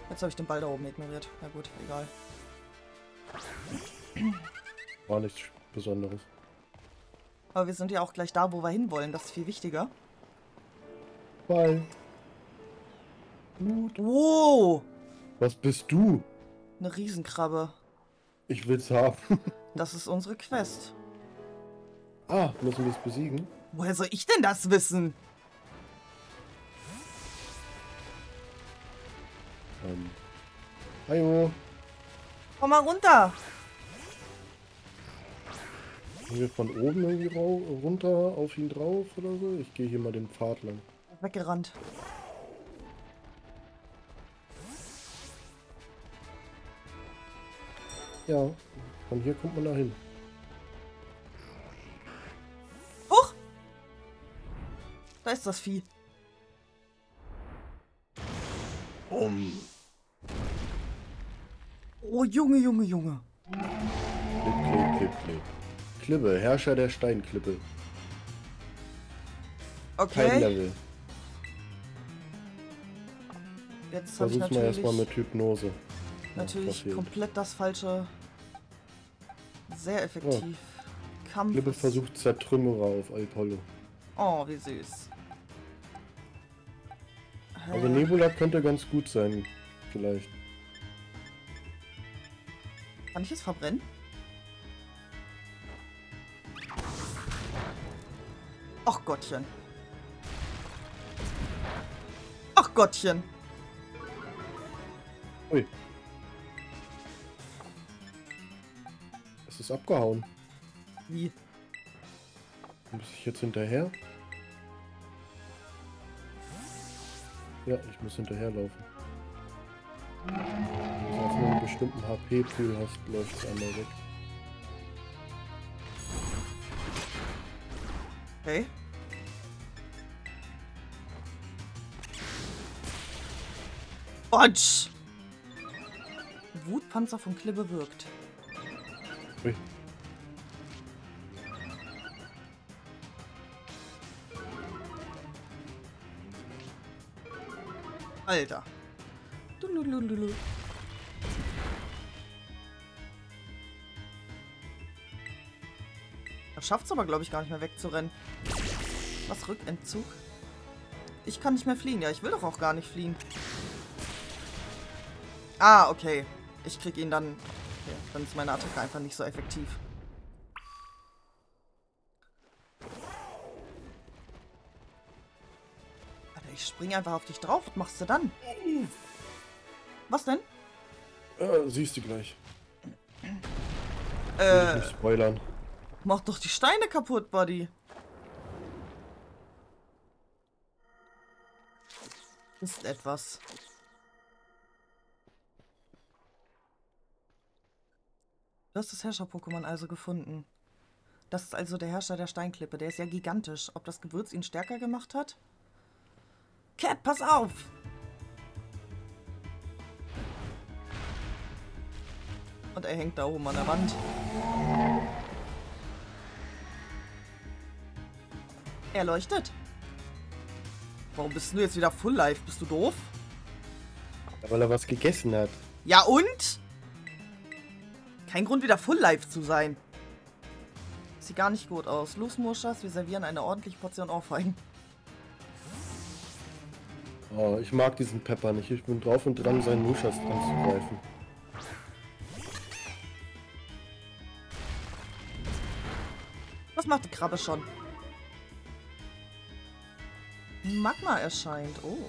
Jetzt habe ich den Ball da oben ignoriert. Na gut, egal. War nichts Besonderes. Aber wir sind ja auch gleich da, wo wir hinwollen. Das ist viel wichtiger. Ball. Gut. Wow! Was bist du? Eine Riesenkrabbe. Ich will's haben. Das ist unsere Quest. Ah, müssen wir es besiegen? Woher soll ich denn das wissen? Hallo. Komm mal runter. Gehen wir von oben irgendwie runter auf ihn drauf oder so? Ich gehe hier mal den Pfad lang. Weggerannt. Ja, von hier kommt man da hin. Huch! Da ist das Vieh. Oh, Junge, Junge, Junge. Klipp. Klippe, Herrscher der Steinklippe. Kein Okay. Level. Jetzt habe ich Versuch's mal erstmal natürlich, mit Hypnose. natürlich verfehlt. komplett das Falsche. Sehr effektiv. Kampf. Klippe ist- versucht Zertrümmerer auf Apollo. Oh, wie süß. Also Nebula könnte ganz gut sein. Vielleicht. Kann ich es verbrennen? Ach Gottchen. Ach Gottchen. Ui. Es ist abgehauen. Wie? Muss ich jetzt hinterher? Ja, ich muss hinterherlaufen. Wenn du auf einen bestimmten HP-Pool hast, läuft es einmal weg. Okay. Botsch! Wutpanzer von Klippe wirkt. Ui. Alter. Dululululu. Er schafft es aber, glaube ich, gar nicht mehr wegzurennen. Was, Rückentzug? Ich kann nicht mehr fliehen. Ja, ich will doch auch gar nicht fliehen. Ah, okay. Ich krieg ihn dann... Okay, dann ist meine Attacke einfach nicht so effektiv. Alter, ich springe einfach auf dich drauf. Was machst du dann? Was denn? Siehst du gleich. Will ich nicht spoilern. Mach doch die Steine kaputt, Buddy. Ist etwas. Du hast das Herrscher-Pokémon also gefunden. Das ist also der Herrscher der Steinklippe. Der ist ja gigantisch. Ob das Gewürz ihn stärker gemacht hat? Cat, pass auf! Und er hängt da oben an der Wand. Er leuchtet. Warum bist du jetzt wieder Full Life? Bist du doof? Ja, weil er was gegessen hat. Ja und? Kein Grund, wieder Full Life zu sein. Sieht gar nicht gut aus. Los, Murschas, wir servieren eine ordentliche Portion Ohrfeigen. Oh, ich mag diesen Pepper nicht. Ich bin drauf und dran, seinen Muschas anzugreifen. Was macht die Krabbe schon? Magma erscheint. Oh.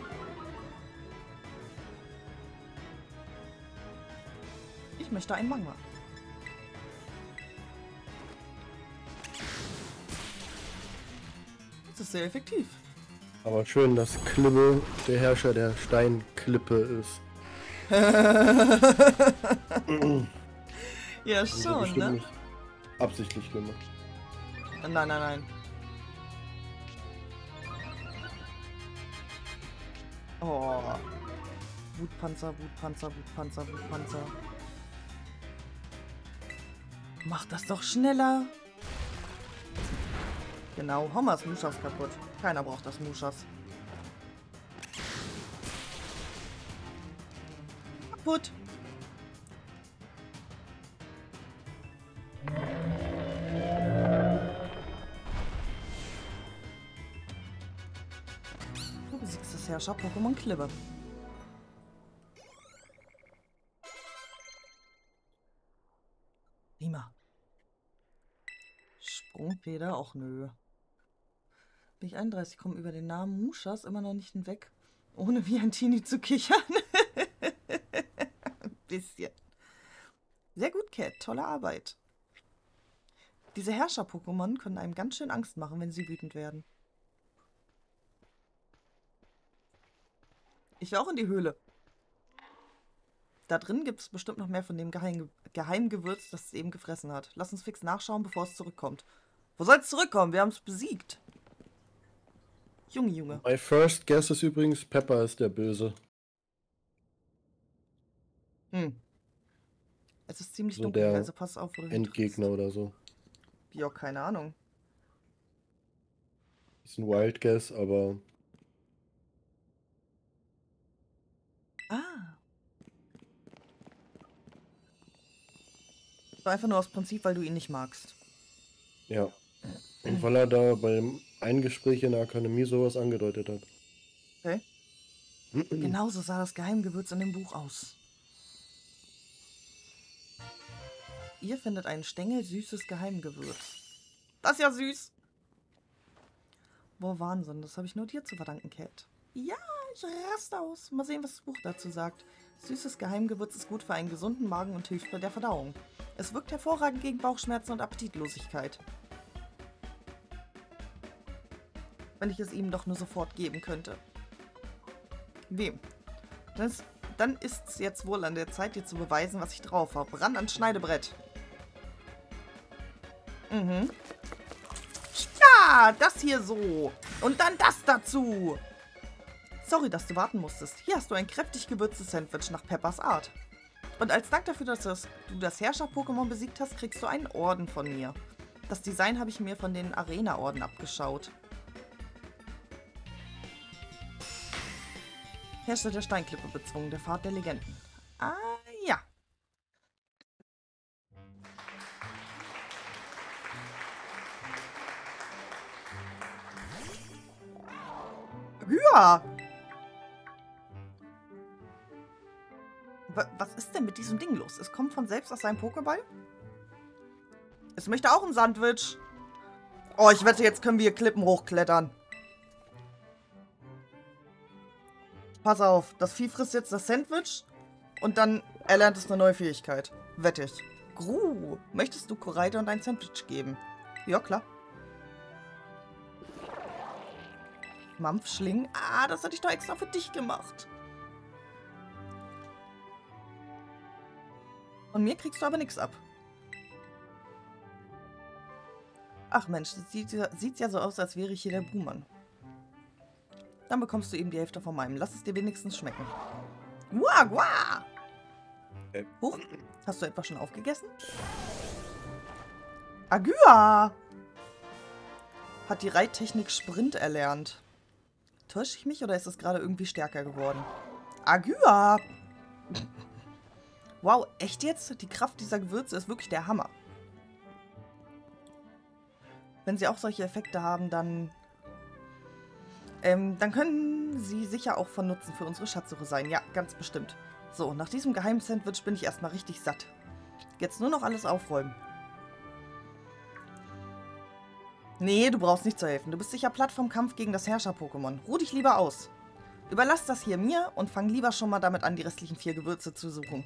Ich möchte ein Magma. Das ist sehr effektiv. Aber schön, dass Klippe der Herrscher der Steinklippe ist. Ja, Das ist schon, bestimmt ne? nicht absichtlich gemacht. Nein, nein, nein. Oh. Wutpanzer, Wutpanzer, Wutpanzer, Wutpanzer. Mach das doch schneller. Genau, hau mal das Muschas kaputt. Keiner braucht das Muschas. kaputt. Du besiegst das Herrscher-Pokémon Klippe. Prima. Sprungfeder? Auch nö. Bin ich 31, komme über den Namen Mushas immer noch nicht hinweg, ohne wie ein Teenie zu kichern. Ein bisschen. Sehr gut, Cat. Tolle Arbeit. Diese Herrscher-Pokémon können einem ganz schön Angst machen, wenn sie wütend werden. Ich will auch in die Höhle. Da drin gibt es bestimmt noch mehr von dem Geheimgewürz, das es eben gefressen hat. Lass uns fix nachschauen, bevor es zurückkommt. Wo soll es zurückkommen? Wir haben es besiegt. Junge, Junge. My first guess ist übrigens, Pepper ist der Böse. Es ist ziemlich So dunkel, der also pass auf, wo du Endgegner oder so. Ja, keine Ahnung. Ist ein Wild Guess, aber Ah. War einfach nur aus Prinzip, weil du ihn nicht magst. ja. Und weil er da beim einen Gespräch in der Akademie sowas angedeutet hat. Okay. Genauso sah das Geheimgewürz in dem Buch aus. Ihr findet ein stängelsüßes Geheimgewürz. Das ist ja süß. Boah, Wahnsinn. Das habe ich nur dir zu verdanken, Cat. Ja, ich raste aus. Mal sehen, was das Buch dazu sagt. Süßes Geheimgewürz ist gut für einen gesunden Magen und hilft bei der Verdauung. Es wirkt hervorragend gegen Bauchschmerzen und Appetitlosigkeit. Wenn ich es ihm doch nur sofort geben könnte. Wem? Dann ist es jetzt wohl an der Zeit, dir zu beweisen, was ich drauf habe. Ran ans Schneidebrett. Ja, das hier so. Und dann das dazu. Sorry, dass du warten musstest. Hier hast du ein kräftig gewürztes Sandwich nach Peppers Art. Und als Dank dafür, dass du das Herrscher-Pokémon besiegt hast, kriegst du einen Orden von mir. Das Design habe ich mir von den Arena-Orden abgeschaut. Herrscher der Steinklippe bezwungen, der Pfad der Legenden. Ah, ja. Ja. Was ist denn mit diesem Ding los? Es kommt von selbst aus seinem Pokéball? Es möchte auch ein Sandwich. Oh, ich wette, jetzt können wir hier Klippen hochklettern. Pass auf, das Vieh frisst jetzt das Sandwich und dann erlernt es eine neue Fähigkeit. Wette ich. Gru, möchtest du Koraidon und ein Sandwich geben? Ja, klar. Mampfschling? Ah, das hatte ich doch extra für dich gemacht. Und mir kriegst du aber nichts ab. Ach Mensch, das sieht ja so aus, als wäre ich hier der Buhmann. Dann bekommst du eben die Hälfte von meinem. Lass es dir wenigstens schmecken. Uah, uah. Huch, hast du etwa schon aufgegessen? Agua! Hat die Reittechnik Sprint erlernt. Täusche ich mich oder ist es gerade irgendwie stärker geworden? Agua! Wow, echt jetzt? Die Kraft dieser Gewürze ist wirklich der Hammer. Wenn sie auch solche Effekte haben, dann können sie sicher auch von Nutzen für unsere Schatzsuche sein. Ja, ganz bestimmt. So, nach diesem Geheim-Sandwich bin ich erstmal richtig satt. Jetzt nur noch alles aufräumen. Nee, du brauchst nicht zu helfen. Du bist sicher platt vom Kampf gegen das Herrscher-Pokémon. Ruh dich lieber aus. Überlass das hier mir und fang lieber schon mal damit an, die restlichen 4 Gewürze zu suchen.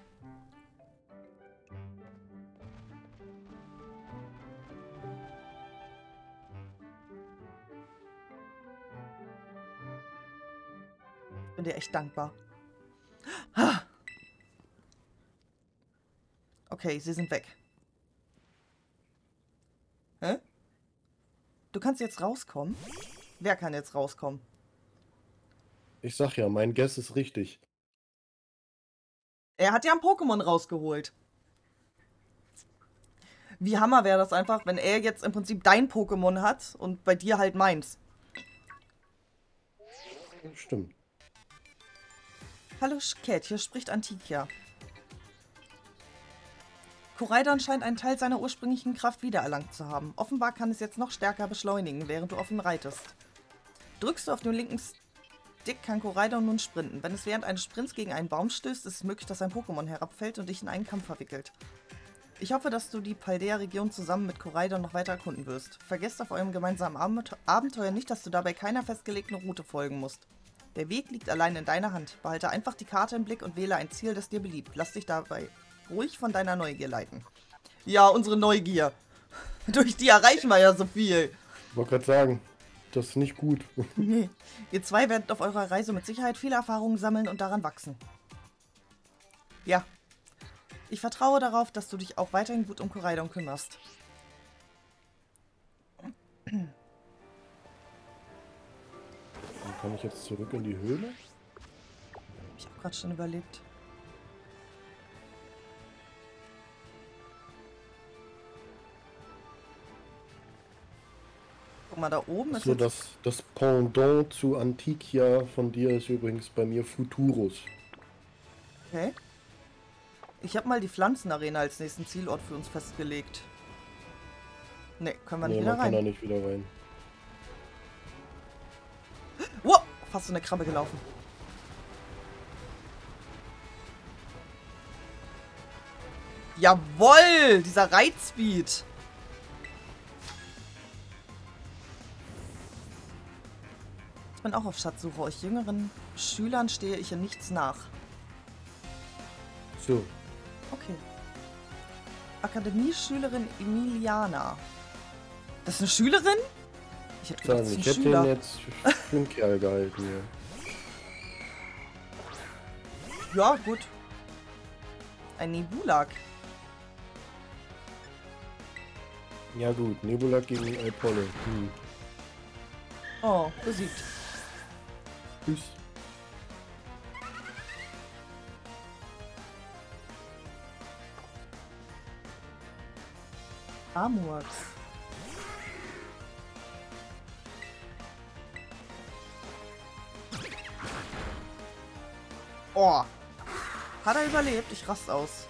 Bin dir echt dankbar. Okay, sie sind weg. Hä? Du kannst jetzt rauskommen? Wer kann jetzt rauskommen? Ich sag ja, mein Guess ist richtig. Er hat ja ein Pokémon rausgeholt. Wie Hammer wäre das einfach, wenn er jetzt im Prinzip dein Pokémon hat und bei dir halt meins. Stimmt. Hallo Cat, hier spricht Antikia. Koraidon scheint einen Teil seiner ursprünglichen Kraft wiedererlangt zu haben. Offenbar kann es jetzt noch stärker beschleunigen, während du auf ihm reitest. Drückst du auf den linken Stick, kann Koraidon nun sprinten. Wenn es während eines Sprints gegen einen Baum stößt, ist es möglich, dass ein Pokémon herabfällt und dich in einen Kampf verwickelt. Ich hoffe, dass du die Paldea-Region zusammen mit Koraidon noch weiter erkunden wirst. Vergesst auf eurem gemeinsamen Abenteuer nicht, dass du dabei keiner festgelegten Route folgen musst. Der Weg liegt allein in deiner Hand. Behalte einfach die Karte im Blick und wähle ein Ziel, das dir beliebt. Lass dich dabei ruhig von deiner Neugier leiten. Ja, unsere Neugier. Durch die erreichen wir ja so viel. Ich wollte gerade sagen, das ist nicht gut. Nee. Ihr zwei werdet auf eurer Reise mit Sicherheit viele Erfahrungen sammeln und daran wachsen. Ja. Ich vertraue darauf, dass du dich auch weiterhin gut um Koraidon kümmerst. Dann kann ich jetzt zurück in die Höhle? Ich habe gerade schon überlegt. Guck mal, da oben ist So, jetzt... das Pendant zu Antikia von dir ist übrigens bei mir Futurus. Okay. Ich habe mal die Pflanzenarena als nächsten Zielort für uns festgelegt. Ne, können wir nicht Nee, wieder man kann da rein. nicht wieder rein. Wow, fast so eine Krabbe gelaufen. Jawoll, dieser Reitspeed. Ich bin auch auf Schatzsuche. Euch jüngeren Schülern stehe ich in nichts nach. So, Okay. Akademieschülerin Emiliana. Das ist eine Schülerin? Ich hätte gedacht, sagen, das ich ist ein hätte ihn Schüler. jetzt für einen Kerl gehalten hier. Ja, gut. Ein Nebulak. Ja gut, Nebula gegen Alpolle. Oh, besiegt. Tschüss. Amurx. Oh. Hat er überlebt? Ich raste aus.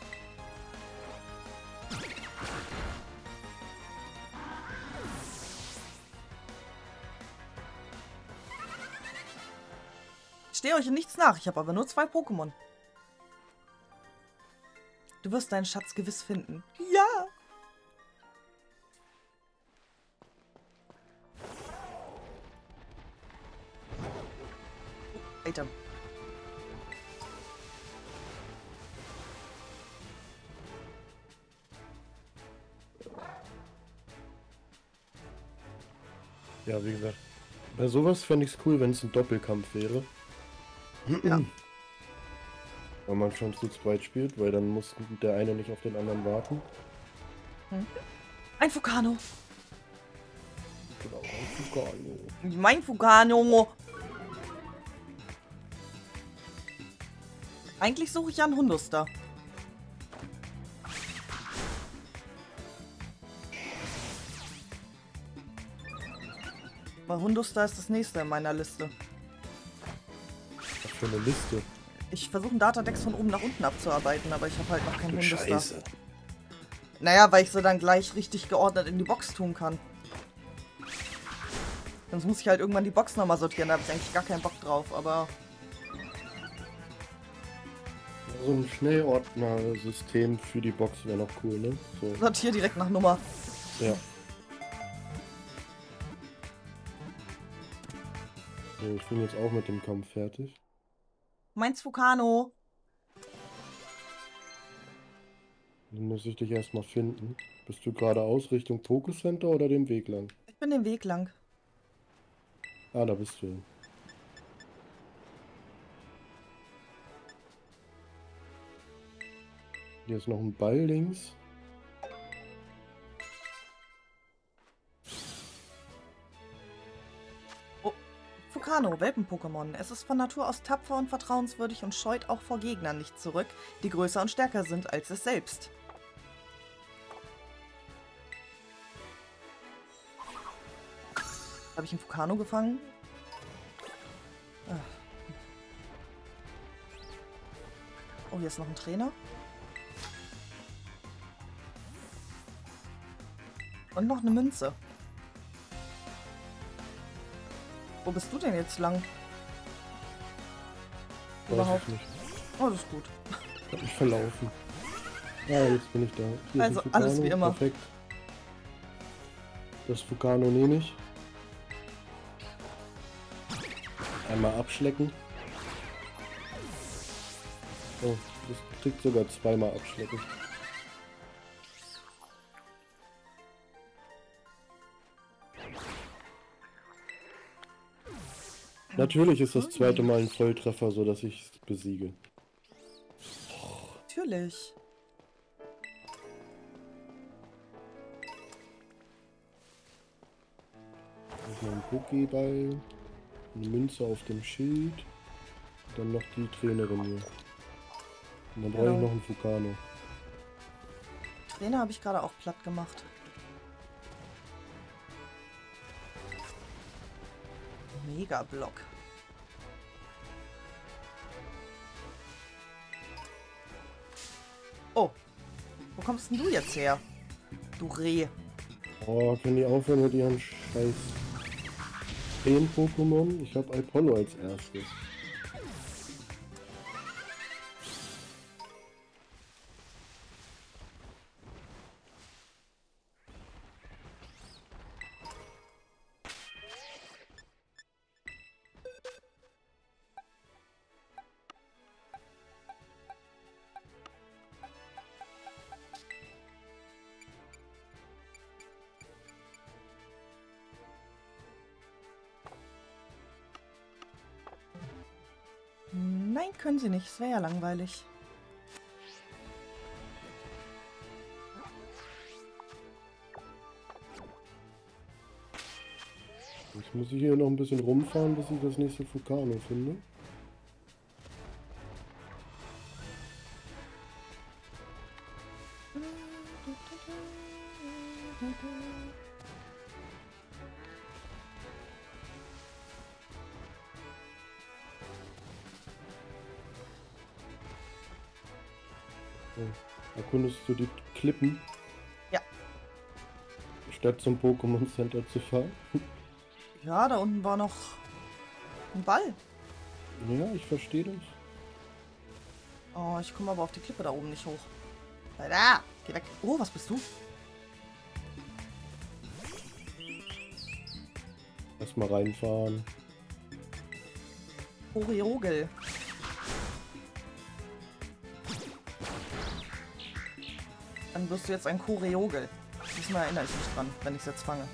Ich stehe euch in nichts nach. Ich habe aber nur 2 Pokémon. Du wirst deinen Schatz gewiss finden. Ja. Item. Ja, wie gesagt, bei sowas fände ich es cool, wenn es ein Doppelkampf wäre. Ja. Wenn man schon zu zweit spielt, weil dann muss der eine nicht auf den anderen warten. Ein Fukano. Genau, ein Fukano. Mein Fukano. Eigentlich suche ich ja einen Hunduster. Aber Hunduster ist das nächste in meiner Liste. Was für eine Liste. Ich versuche einen Datadex von oben nach unten abzuarbeiten, aber ich habe halt noch keinen Du Hunduster. Scheiße. Naja, weil ich sie dann gleich richtig geordnet in die Box tun kann. Sonst muss ich halt irgendwann die Box nochmal sortieren, da habe ich eigentlich gar keinen Bock drauf, aber... So ein Schnellordner-System für die Box wäre noch cool, ne? So, Sortiere direkt nach Nummer. ja. So, ich bin jetzt auch mit dem Kampf fertig. Meins Fukano. Dann muss ich dich erstmal finden. Bist du geradeaus Richtung Pokécenter oder den Weg lang? Ich bin den Weg lang. Ah, da bist du. Hier ist noch ein Ball links. Fukano, Welpen-Pokémon. Es ist von Natur aus tapfer und vertrauenswürdig und scheut auch vor Gegnern nicht zurück, die größer und stärker sind als es selbst. Habe ich einen Fukano gefangen? Oh, hier ist noch ein Trainer. Und noch eine Münze. Wo bist du denn jetzt lang? Überhaupt nicht. Oh, das ist gut. Ich hab mich verlaufen. Ja, jetzt bin ich da. Hier Also ist ein alles Vulcano. wie immer. Perfekt. Das Vulcano nehme ich. Einmal abschlecken. Oh, das kriegt sogar zweimal abschlecken. Natürlich ist das zweite Mal ein Volltreffer, so dass ich es besiege. Natürlich. Noch ein Pokéball, eine Münze auf dem Schild, dann noch die Trainerin hier. Und dann brauche ich Genau. noch einen Vulcano. Trainer habe ich gerade auch platt gemacht. Mega-Block. Oh, wo kommst denn du jetzt her? Du Reh. Oh, können die aufhören mit ihren scheiß 10 Pokémon? Ich habe Apollo als erstes. Nein, können sie nicht. Es wäre ja langweilig. Jetzt muss ich hier noch ein bisschen rumfahren, bis ich das nächste Vulcano finde. So, erkundest du die Klippen? Ja. Statt zum Pokémon Center zu fahren? Ja, da unten war noch ein Ball. Ja, ich verstehe das. Oh, ich komme aber auf die Klippe da oben nicht hoch. Da, geh weg. Oh, was bist du? Erstmal reinfahren. Oriogel. Dann wirst du jetzt ein Choreogel. Diesmal erinnere ich mich dran, wenn ich es jetzt fange.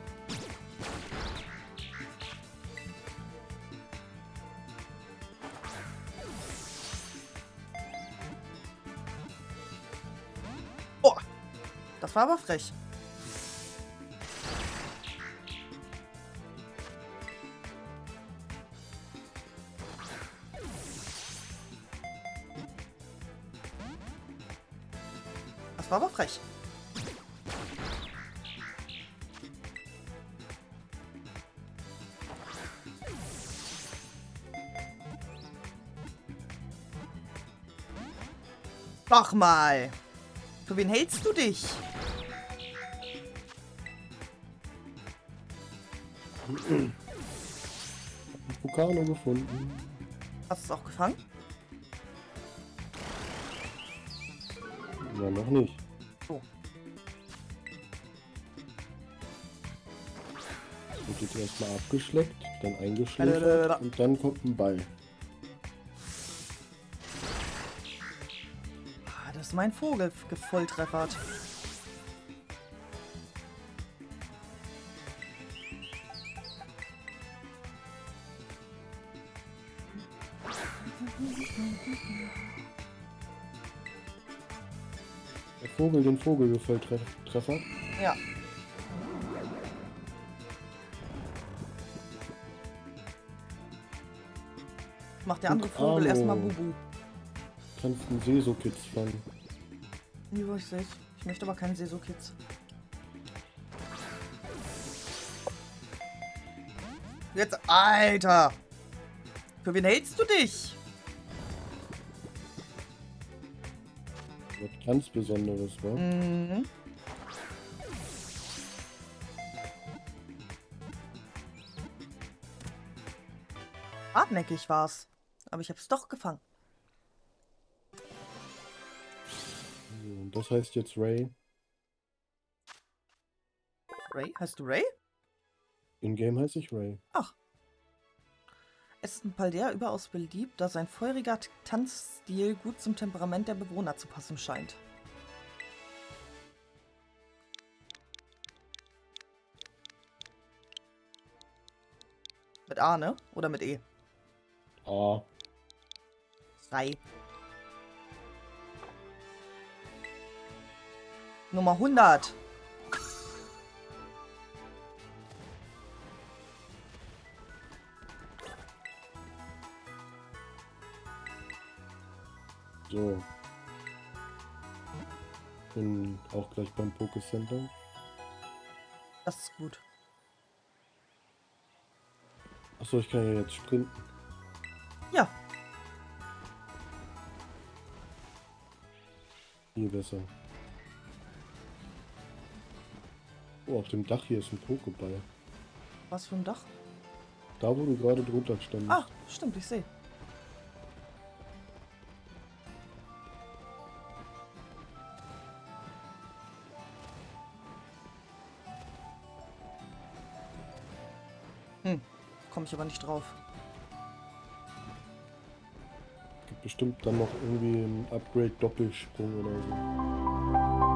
Oh, das war aber frech. Das war aber frech. Mach mal. Für wen hältst du dich? Vulcano gefunden. Hast du es auch gefangen? Ja, noch nicht. So. Wird jetzt erstmal abgeschleckt, dann eingeschläfert und dann kommt ein Ball. Ah, das ist mein Vogel gevolltreffert. Der Vogel den Vogel gevolltreffert. Ja. Macht der andere Vogel erstmal Bubu. Kannst einen Sesokitz fangen. Ja, ich seh's. Ich möchte aber keinen Sesokitz. Jetzt, Alter! Für wen hältst du dich? Was ganz Besonderes, wa? Mhm. Hartnäckig war's. Aber ich hab's doch gefangen. So, und das heißt jetzt Ray. Ray? Heißt du Ray? In-game heiße ich Ray. Ach. Es ist in Paldea überaus beliebt, da sein feuriger Tanzstil gut zum Temperament der Bewohner zu passen scheint. Mit A, ne? Oder mit E? Ah. Ray. Nummer 100. So. Bin auch gleich beim Pokécenter. Das ist gut. Achso, ich kann ja jetzt sprinten. Ja. Viel besser. Oh, auf dem Dach hier ist ein Pokéball. Was für ein Dach? Da, wo du gerade drunter standest. Ah, stimmt, ich sehe. Komme ich aber nicht drauf. Gibt bestimmt dann noch irgendwie ein Upgrade Doppelsprung oder so.